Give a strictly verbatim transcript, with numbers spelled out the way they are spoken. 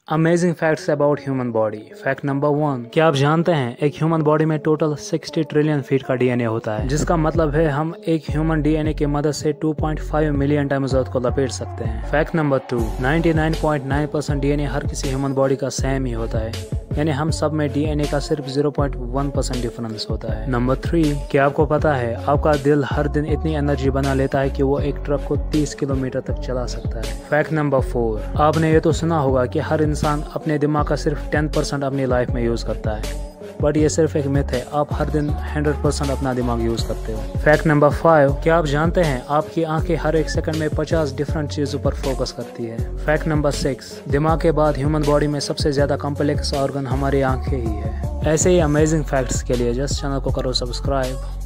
Amazing facts about human body. Fact number one, क्या आप जानते हैं एक ह्यूमन बॉडी में टोटल साठ ट्रिलियन फीट का डीएनए होता है, जिसका मतलब है हम एक ह्यूमन डीएनए की मदद से दो पॉइंट पाँच मिलियन टाइम्स अर्थ को लपेट सकते हैं। फैक्ट नंबर टू, निन्यानवे पॉइंट नौ परसेंट डीएनए हर किसी ह्यूमन बॉडी का सेम ही होता है, यानी हम सब में डीएनए का सिर्फ ज़ीरो पॉइंट एक परसेंट डिफरेंस होता है। नंबर थ्री, क्या आपको पता है आपका दिल हर दिन इतनी एनर्जी बना लेता है कि वो एक ट्रक को तीस किलोमीटर तक चला सकता है। फैक्ट नंबर फोर, आपने ये तो सुना होगा कि हर इंसान अपने दिमाग का सिर्फ दस परसेंट अपनी लाइफ में यूज करता है, बट ये सिर्फ एक मिथ है। आप हर दिन सौ परसेंट अपना दिमाग यूज करते हो। फैक्ट नंबर फाइव, क्या आप जानते हैं आपकी आंखें हर एक सेकंड में पचास डिफरेंट चीजों पर फोकस करती है। फैक्ट नंबर सिक्स, दिमाग के बाद ह्यूमन बॉडी में सबसे ज्यादा कॉम्प्लेक्स ऑर्गन हमारी आंखें ही है। ऐसे ही अमेजिंग फैक्ट्स के लिए जस्ट चैनल को करो सब्सक्राइब।